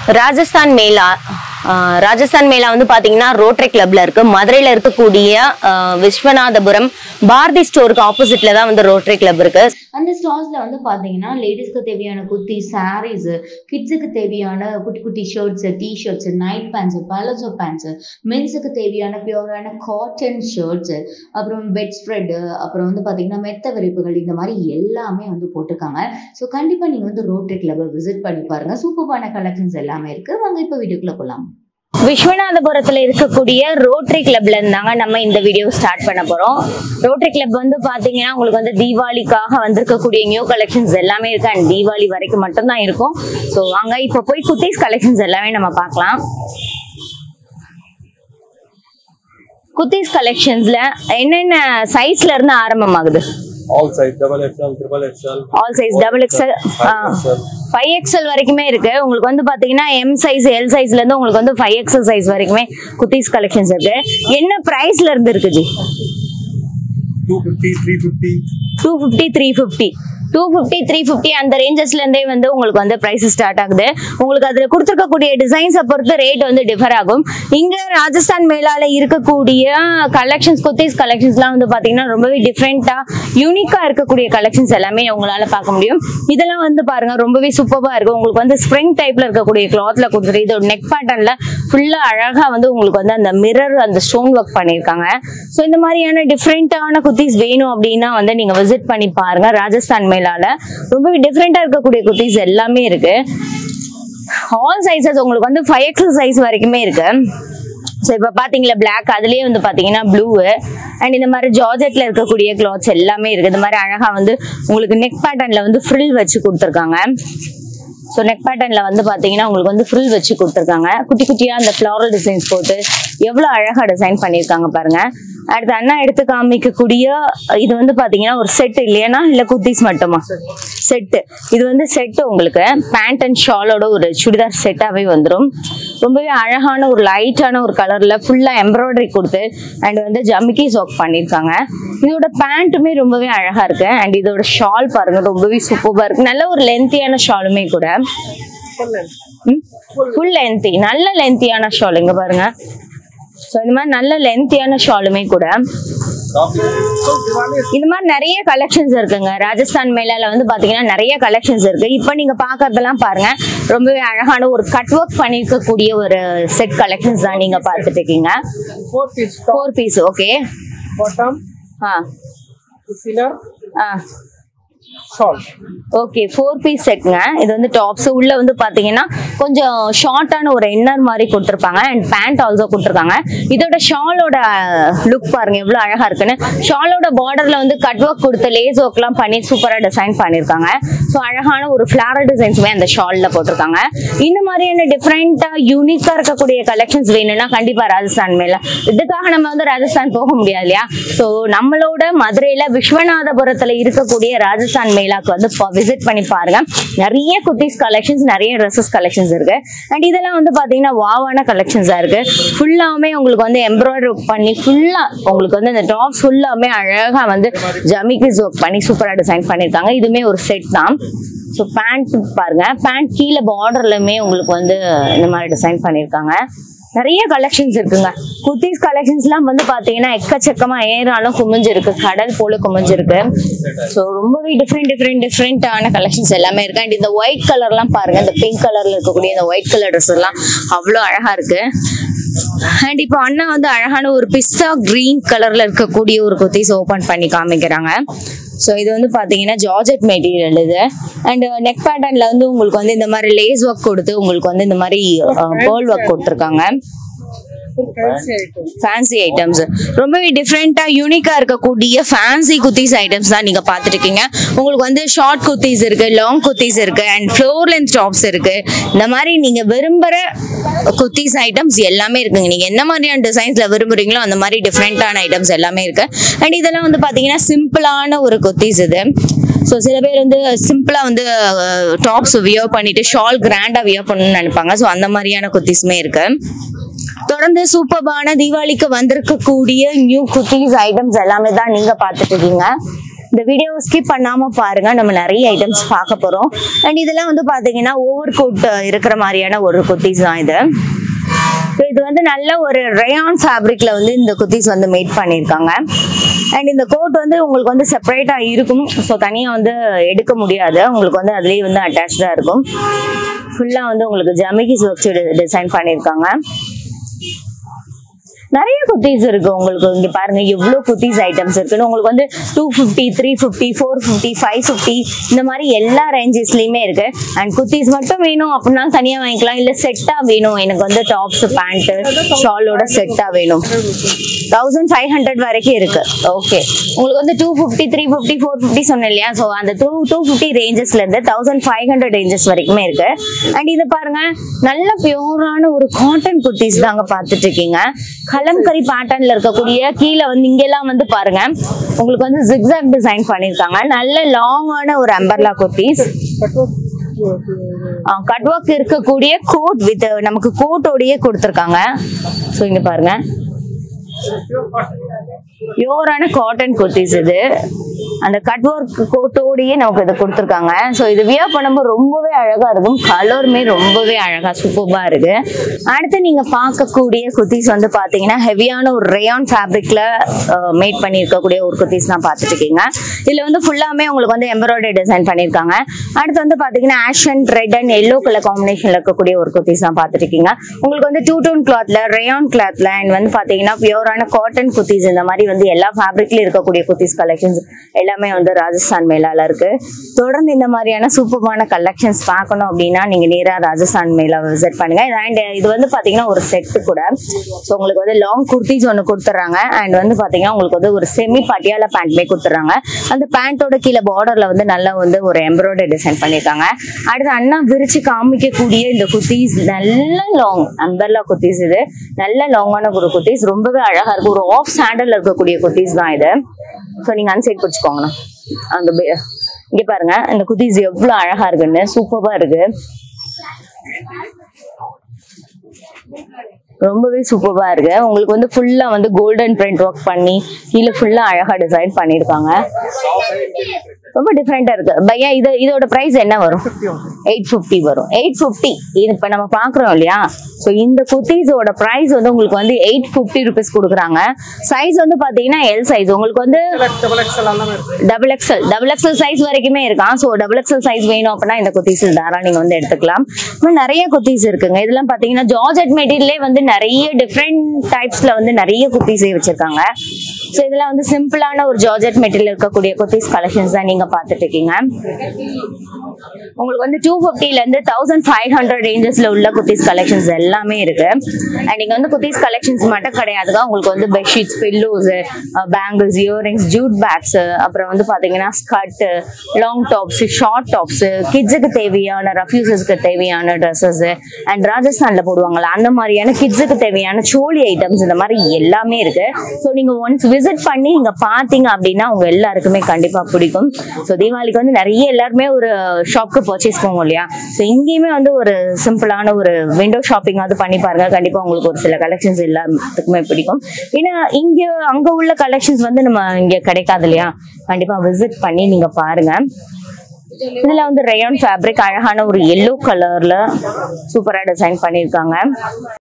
Rajasthan Mela. Rajasthan Mela வந்து பாத்தீங்கன்னா Rotary Clubல இருக்கு. மதுரையில இருக்கக்கூடிய விஸ்வநாதபுரம் பாரதி ஸ்டோருக்கு ஆப்போசிட்ல தான் வந்து Rotary Club இருக்கு. அந்த ஸ்டால்ஸ்ல வந்து பாத்தீங்கன்னா லேடிஸ்க்கு தேவையான குர்த்தி, சாரீஸ், கிட்ஸுக்கு தேவையான குட்டி குட்டி shirts, T-shirts, night pants, palazzo pants, மென்ஸுக்கு தேவையான பியூரான காட்டன் ஷர்ட்ஸ், அப்புறம் பெட் ஸ்ப்ரெட், அப்புறம் வந்து பாத்தீங்கன்னா மெத்த விரிப்புகள், இந்த மாதிரி எல்லாமே வந்து போட்டிருக்காங்க. ஸோ கண்டிப்பா நீங்க வந்து Rotary Club விசிட் பண்ணி பாருங்க. சூப்பரான கலெக்ஷன்ஸ் எல்லாமே இருக்கு. வாங்க இப்போ வீடியோக்குள்ள போலாம். விஸ்வநாதபுரத்துல இருக்கக்கூடிய ரோட்டரி கிளப்ல இருந்தாங்க நம்ம இந்த வீடியோ ஸ்டார்ட் பண்ண போறோம். ரோட்டரி கிளப் வந்து பாத்தீங்கன்னா உங்களுக்கு வந்து தீபாவளிக்காக வந்திருக்கக்கூடிய நியூ கலெக்ஷன்ஸ் எல்லாமே இருக்கு அண்ட் தீபாவளி வரைக்கும் மட்டும் தான் இருக்கும். ஸோ வாங்க இப்போ போய் குர்த்திஸ் கலெக்ஷன்ஸ் எல்லாமே நம்ம பார்க்கலாம். குர்த்திஸ் கலெக்ஷன்ஸ்ல என்னென்ன சைஸ்ல இருந்து ஆரம்பமாகுது? All size, double XL, triple XL. All size, double XL, 5XL வரைக்குமே இருக்கு. உங்களுக்கு வந்து பாத்தீங்கன்னா M size, L sizeல இருந்து உங்களுக்கு வந்து 5XL size வரைக்குமே குர்த்திஸ் கலெக்ஷன்ஸ் இருக்கு. என்ன பிரைஸ்ல இருந்து இருக்கு ஜி? 250, 350. 250, 350. 250, 350 அந்த ரேஞ்சஸ்ல இருந்தே வந்து உங்களுக்கு வந்து பிரைஸ் ஸ்டார்ட் ஆகுது. உங்களுக்கு அதுல கொடுத்துருக்கக்கூடிய டிசைன்ஸை பொறுத்து ரேட் வந்து டிஃபர் ஆகும். இங்க ராஜஸ்தான் மேலால இருக்கக்கூடிய கலெக்ஷன்ஸ், குர்த்திஸ் கலெக்ஷன்ஸ்லாம் வந்து பாத்தீங்கன்னா ரொம்பவே டிஃப்ரெண்டா யூனிக்கா இருக்கக்கூடிய கலெக்ஷன்ஸ் எல்லாமே உங்களால பார்க்க முடியும். இதெல்லாம் வந்து பாருங்க ரொம்பவே சூப்பரா இருக்கு. உங்களுக்கு வந்து ஸ்ப்ரிங் டைப்ல இருக்கக்கூடிய கிளாத்ல கொடுத்துரு. இதோட நெக் பேட்டர்ன்ல ஃபுல்லா அழகா வந்து உங்களுக்கு வந்து அந்த மிரர், அந்த ஸ்டோன் ஒர்க் பண்ணிருக்காங்க. ஸோ இந்த மாதிரியான டிஃப்ரெண்டான குர்த்திஸ் வேணும் அப்படின்னா வந்து நீங்க விசிட் பண்ணி பாருங்க. ராஜஸ்தான் மேலால ரொம்பவே டிஃப்ரெண்டா இருக்கக்கூடிய குர்த்திஸ் எல்லாமே இருக்கு. ஆல் சைஸஸ் உங்களுக்கு வந்து 5XL சைஸ் வரைக்குமே இருக்கு. ஸோ இப்போ பாத்தீங்களா பிளாக், அதுலயே வந்து பாத்தீங்கன்னா ப்ளூ அண்ட் இந்த மாதிரி ஜார்ஜெட்ல இருக்கக்கூடிய கிளாத்ஸ் எல்லாமே இருக்கு. இந்த மாதிரி அழகா வந்து உங்களுக்கு நெக் பேட்டர்ன்ல வந்து ஃப்ரில் வச்சு கொடுத்துருக்காங்க. ஸோ நெக் பேட்டர்ன்ல வந்து பாத்தீங்கன்னா உங்களுக்கு வந்து ஃப்ரில் வச்சு கொடுத்துருக்காங்க. குட்டி குட்டியா அந்த ஃபிளவரல் டிசைன்ஸ் போட்டு எவ்வளவு அழகா டிசைன் பண்ணிருக்காங்க பாருங்க. அடுத்து அண்ணா எடுத்து காமிக்கக்கூடிய இது வந்து பாத்தீங்கன்னா ஒரு செட் இல்லையா, இல்ல குர்த்திஸ் மட்டுமா? செட்டு. இது வந்து செட்டு, உங்களுக்கு பேண்ட் அண்ட் ஷாலோட ஒரு சுடிதார் செட்டாவே வந்துடும். ரொம்பவே அழகான ஒரு லைட்டான ஒரு கலர்ல ஃபுல்லா எம்ப்ராய்டரி கொடுத்து அண்ட் வந்து ஜமிக்கிஸ் ஒர்க் பண்ணிருக்காங்க. இதோட பேண்ட்டுமே ரொம்பவே அழகா இருக்கு அண்ட் இதோட ஷால் பாருங்க ரொம்பவே சூப்பரா இருக்கு. நல்ல ஒரு லென்த்தியான ஷாலுமே கூட, ஃபுல் லென்த்தி, நல்ல லென்த்தியான ஷால் இங்க பாருங்க. ஸோ இந்த மாதிரி நல்ல லென்த்தியான ஷாலுமே கூட. இந்த மாதிரி நிறைய கலெக்ஷன்ஸ் இருக்குங்க. ராஜஸ்தான் மேலால வந்து பாத்தீங்கன்னா நிறைய கலெக்ஷன்ஸ் இருக்கு. இப்போ நீங்க பாக்குறதெல்லாம் பாருங்க ரொம்பவே அழகான ஒரு கட் ஒர்க் பண்ணிருக்கக்கூடிய ஒரு செட் கலெக்ஷன்ஸ் தான் நீங்க பார்த்துட்டு இருக்கீங்க. 4 piece. Okay. Bottom. Okay, 4 piece செட்ங்க. இது வந்து டாப்ஸ் உள்ள வந்து பாத்தீங்கன்னா கொஞ்சம் ஷார்ட்டான ஒரு இன்னர் மாதிரி கொடுத்துருப்பாங்க அண்ட் பேண்ட் ஆல்சோ கொடுத்துருக்காங்க. இதோட ஷாலோட லுக் பாருங்க எவ்வளவு அழகா இருக்குன்னு. ஷாலோட பார்டர்ல வந்து கட் ஒர்க் கொடுத்து லேஸ் ஒர்க் எல்லாம் பண்ணி சூப்பரா டிசைன் பண்ணிருக்காங்க. ஸோ அழகான ஒரு ஃபிளாரல் டிசைன்ஸுமே அந்த ஷால்ல போட்டிருக்காங்க. இந்த மாதிரியான டிஃப்ரெண்டா யூனிக்கா இருக்கக்கூடிய கலெக்ஷன்ஸ் வேணும்னா கண்டிப்பா ராஜஸ்தான் மேல. இதுக்காக நம்ம வந்து ராஜஸ்தான் போக முடியாது இல்லையா? ஸோ நம்மளோட மதுரையில விஸ்வநாதபுரத்துல இருக்கக்கூடிய ராஜஸ்தான் மேலாக்கு வந்து விசிட் பண்ணி பாருங்க. நிறைய குர்த்திஸ் கலெக்ஷன்ஸ், நிறைய ட்ரெஸ்ஸஸ் கலெக்ஷன்ஸ் இருக்கு அண்ட் இதெல்லாம் வந்து பாத்தீங்கன்னா வாவான கலெக்ஷன்ஸா இருக்கு. ஃபுல்லாமே உங்களுக்கு வந்து எம்ப்ராய்டரி பண்ணி ஃபுல்லா உங்களுக்கு வந்து இந்த டாப்ஸ் ஃபுல்லாமே அழகா வந்து ஜமிக்கிஸ் ஒர்க் பண்ணி சூப்பரா டிசைன் பண்ணிருக்காங்க. இதுமே ஒரு செட் தான். ஸோ பேண்ட் பாருங்க, பேண்ட் கீழே பார்டர்லயுமே உங்களுக்கு வந்து இந்த மாதிரி டிசைன் பண்ணிருக்காங்க. நிறைய கலெக்ஷன்ஸ் இருக்குங்க. குர்த்திஸ் கலெக்ஷன்ஸ்லாம் வந்து பாத்தீங்கன்னா எக்கச்சக்கமா ஏறாலும் குமிஞ்சிருக்கு, கடல் போல குமிஞ்சிருக்கு. ஸோ ரொம்பவே டிஃப்ரெண்டான கலெக்ஷன்ஸ் எல்லாமே இருக்கு. அண்ட் இந்த ஒயிட் கலர்லாம் பாருங்க, இந்த பிங்க் கலர்ல இருக்கக்கூடிய இந்த ஒயிட் கலர் ட்ரெஸ் எல்லாம் அவ்வளோ அழகா இருக்கு. அண்ட் இப்போ அண்ணா வந்து அழகான ஒரு பிஸ்தா கிரீன் கலர்ல இருக்கக்கூடிய ஒரு குர்த்திஸ் ஓபன் பண்ணி காமிக்கிறாங்க. ஸோ இது வந்து பாத்தீங்கன்னா ஜார்ஜெட் மெட்டீரியல் இது அண்ட் நெக் பேட்டர்ன்ல வந்து உங்களுக்கு வந்து இந்த மாதிரி லேஸ் ஒர்க் கொடுத்து உங்களுக்கு வந்து இந்த மாதிரி பேர்ல் ஒர்க் கொடுத்துருக்காங்க. ஃபேன்சி ஐட்டம்ஸ் ரொம்பவே டிஃப்ரெண்டா யூனிக்கா இருக்கக்கூடிய ஃபேன்சி குர்த்திஸ் ஐட்டம்ஸ் தான் நீங்க பாத்துட்டு இருக்கீங்க. உங்களுக்கு வந்து ஷார்ட் குர்த்திஸ் இருக்கு, லாங் குர்த்திஸ் இருக்கு அண்ட் ஃப்ளோர் லென்த் டாப்ஸ் இருக்கு. இந்த மாதிரி நீங்க விரும்புற குர்த்திஸ் ஐட்டம்ஸ் எல்லாமே இருக்குங்க. நீங்க என்ன மாதிரியான டிசைன்ஸ்ல விரும்புறீங்களோ அந்த மாதிரி டிஃப்ரெண்டான ஐட்டம்ஸ் எல்லாமே இருக்கு. அண்ட் இதெல்லாம் வந்து பாத்தீங்கன்னா சிம்பிளான ஒரு குர்த்திஸ் இது. ஸோ சில பேர் வந்து சிம்பிளா வந்து டாப்ஸ் வியர் பண்ணிட்டு ஷால் கிராண்டா வியர் பண்ணணும்னு நினைப்பாங்க. ஸோ அந்த மாதிரியான குர்த்திஸுமே இருக்கு. தொடர்ந்து சூப்பரான தீபாவளிக்கு வந்திருக்கக்கூடிய நியூ குர்த்திஸ் ஐட்டம்ஸ் எல்லாமே தான் நீங்க பாத்துட்டு இருக்கீங்க. இந்த வீடியோ ஸ்கிப் பண்ணாம பாருங்க, நம்ம நிறைய ஐட்டம்ஸ் பார்க்க போறோம். அண்ட் இதெல்லாம் வந்து பாத்தீங்கன்னா ஓவர் கோட் இருக்கிற மாதிரியான ஒரு குர்த்திஸ் தான் இது. இது வந்து நல்ல ஒரு ரயான் ஃபேப்ரிக்ல வந்து இந்த குர்த்திஸ் வந்து மேட் பண்ணியிருக்காங்க. அண்ட் இந்த கோட் வந்து உங்களுக்கு வந்து செப்பரேட்டா இருக்கும், ஸோ தனியா வந்து எடுக்க முடியாது. உங்களுக்கு வந்து அதுலயே வந்து அட்டாச்சா இருக்கும். ஃபுல்லா வந்து உங்களுக்கு ஜமிகிஸ் வச்சு டிசைன் பண்ணியிருக்காங்க. நிறைய குர்த்திஸ் இருக்கு உங்களுக்கு. இங்க பாருங்க எவ்வளவு குர்த்திஸ் ஐட்டம்ஸ் இருக்குன்னு. உங்களுக்கு வந்து 250, 350, 450, 550 இந்த மாதிரி எல்லா ரேஞ்சஸ்லயுமே இருக்கு. அண்ட் குர்த்திஸ் மட்டும் வேணும் அப்படின்னா தனியா வாங்கிக்கலாம், இல்ல செட்டா வேணும், எனக்கு வந்து டாப்ஸ் பேண்ட் ஷாலோட செட்டா வேணும், 1500 வரைக்கும் இருக்கு. ஓகே, உங்களுக்கு வந்து 250, 350, 450 சொன்னேன் இல்லையா, ஸோ அந்த 250 ரேஞ்சஸ்ல இருந்து 1500 ரேஞ்சஸ் வரைக்குமே இருக்கு. அண்ட் இது பாருங்க, நல்ல பியூரான ஒரு காட்டன் குர்த்திஸ் தாங்க பார்த்துட்டு இருக்கீங்க. கலம்கரி பேட்டர்ன்ல இருக்கக்கூடிய கீழே வந்து இங்கெல்லாம் வந்து பாருங்க உங்களுக்கு வந்து ஜிக்ஸாக் டிசைன் பண்ணிருக்காங்க. நல்ல லாங்கான ஒரு அம்பர்லா குர்த்திஸ், கட் ஒர்க் இருக்கக்கூடிய கோட் வித் நமக்கு கோட்டோடயே கொடுத்துருக்காங்க. ஸோ இங்க பாருங்க பியூரான காட்டன் குர்த்திஸ். இது அந்த கட் ஒர்க் கோட்டோடயே நமக்கு இதை கொடுத்துருக்காங்க. ஸோ இது வியர் பண்ணும்போது ரொம்பவே அழகா இருக்கும், கலருமே ரொம்பவே அழகா சூப்பர்பா இருக்கு. அடுத்து நீங்க பார்க்கக்கூடிய குர்த்திஸ் வந்து பாத்தீங்கன்னா ஹெவியான ஒரு ரயான் ஃபேப்ரிக்ல மேட் பண்ணி இருக்கக்கூடிய ஒரு குர்த்திஸ் தான் பார்த்துட்டு இருக்கீங்க. இதுல வந்து ஃபுல்லாமே உங்களுக்கு வந்து எம்ப்ராய்டரி டிசைன் பண்ணிருக்காங்க. அடுத்து வந்து பாத்தீங்கன்னா ash and red and yellow colour காம்பினேஷன்ல இருக்கக்கூடிய ஒரு குர்த்திஸ் தான் பார்த்துட்டு இருக்கீங்க. உங்களுக்கு வந்து 2 டோன் கிளாத்ல, ரயான் கிளாத்ல அண்ட் வந்து பாத்தீங்கன்னா பியூரான காட்டன் குர்த்திஸ், இந்த மாதிரி வந்து எல்லா ஃபேப்ரிக்லயும் இருக்கக்கூடிய குர்த்திஸ் கலெக்ஷன்ஸ் எல்லாமே வந்து ராஜஸ்தான் மேலால இருக்கு. தொடர்ந்து இந்த மாதிரியான சூப்பரான கலெக்ஷன்ஸ் பார்க்கணும் அப்படின்னா நீங்க நேரா ராஜஸ்தான் மேலா விசிட் பண்ணுங்க. அண்ட் இது வந்து பாத்தீங்கன்னா ஒரு செட்டு கூட. ஸோ உங்களுக்கு வந்து லாங் குர்த்திஸ் ஒன்று கொடுத்துறாங்க. அண்ட் வந்து பாத்தீங்கன்னா உங்களுக்கு வந்து ஒரு செமி பட்டியாலா பேண்ட்மே கொடுத்துறாங்க. அந்த பேண்டோட கீழே பார்டர்ல வந்து நல்லா வந்து ஒரு எம்ப்ராய்டரி டிசைன் பண்ணிருக்காங்க. அடுத்து அண்ணா விரிச்சு காமிக்கக்கூடிய இந்த குர்த்திஸ் நல்ல லாங் அம்பர்லா குர்த்திஸ். இது நல்ல லாங்கான ஒரு குர்த்திஸ், ரொம்பவே அழகா இருக்கு. ஒரு ஆஃப் சாண்டல்ல இருக்கக்கூடிய குர்த்திஸ் தான் இது. ஸோ நீங்க அன்சைட் பிடிச்சுக்கோங்கண்ணா. அந்த இங்க பாருங்க இந்த குர்த்திஸ் எவ்வளவு அழகா இருக்குன்னு, சூப்பரா இருக்கு, ரொம்பவே சூப்பரா இருக்கு. உங்களுக்கு வந்து ஃபுல்லா வந்து கோல்டன் பிரிண்ட் ஒர்க் பண்ணி கீழே ஃபுல்லா அழகா டிசைன் பண்ணிருக்காங்க. ரொம்ப டிஃப்ரெண்டா இருக்கு. பையா இதோட பிரைஸ் என்ன வரும்? 850 வரும். 850 இது இப்ப நம்ம பாக்குறோம் இல்லையா. சோ இந்த குர்த்திஸோட பிரைஸ் வந்து உங்களுக்கு வந்து 850 rupees கொடுக்குறாங்க. சைஸ் வந்து பாத்தீங்கன்னா எல் சைஸ், உங்களுக்கு வந்து டபுள் எக்ஸ்எல் சைஸ் வரைக்குமே இருக்கான். சோ டபுள் எக்ஸ்எல் சைஸ் வேணும் அப்படின்னா இந்த குர்த்திஸ் தாராளமா நீங்க வந்து எடுத்துக்கலாம். இன்னும் நிறைய குர்த்திஸ் இருக்குங்க. இதெல்லாம் பாத்தீங்கன்னா ஜார்ஜெட் மெட்டீரியல்லே வந்து நிறைய டிஃப்ரெண்ட் டைப்ஸ்ல வந்து நிறைய குர்த்திஸே வச்சிருக்காங்க. சோ இதெல்லாம் வந்து சிம்பிளான ஒரு ஜார்ஜெட் மெட்டீரியல் இருக்கக்கூடிய குர்த்திஸ் கலெக்ஷன்ஸ் தான் நீங்க பார்த்துட்டு இருக்கீங்க. உங்களுக்கு வந்து 250ல இருந்து 1500 ரேஞ்சஸ்ல உள்ள குர்த்திஸ் கலெக்ஷன்ஸ் எல்லாமே இருக்கு. அண்ட் நீங்க வந்து குர்த்திஸ் கலெக்ஷன்ஸ் மட்டும் கிடையாதுங்க, உங்களுக்கு வந்து bedsheets, pillows, bangles, earrings, jute bags, அப்புறம் வந்து பாத்தீங்கன்னா skirt, long tops, short tops, கிட்ஸுக்கு தேவையான ரஃப்யூசஸ்க்கு தேவையான ட்ரெஸ்ஸஸ், அண்ட் ராஜஸ்தான்ல போடுவாங்கல்ல அந்த மாதிரியான கிட்ஸுக்கு தேவையான சோலி ஐட்டம்ஸ், இந்த மாதிரி எல்லாமே இருக்கு. ஸோ நீங்க ஒன்ஸ் விசிட் பண்ணி நீங்க பாத்தீங்க அப்படின்னா உங்க எல்லாருக்குமே கண்டிப்பா பிடிக்கும். ஸோ தீபாவளிக்கு வந்து நிறைய எல்லாருமே ஒரு ஷாப்க்கு பர்ச்சேஸ் போவோம் இல்லையா. ஸோ இங்கேயுமே வந்து ஒரு சிம்பிளான ஒரு விண்டோ ஷாப்பிங் வந்து பண்ணி பாருங்க, கண்டிப்பா உங்களுக்கு ஒரு சில கலெக்ஷன்ஸ் எல்லாத்துக்குமே பிடிக்கும். ஏன்னா அங்க உள்ள கலெக்ஷன்ஸ் வந்து நம்ம இங்க கிடைக்காது இல்லையா. கண்டிப்பா விசிட் பண்ணி நீங்க பாருங்க. இதுல வந்து ரயான் ஃபேப்ரிக் அழகான ஒரு எல்லோ கலர்ல சூப்பரா டிசைன் பண்ணிருக்காங்க.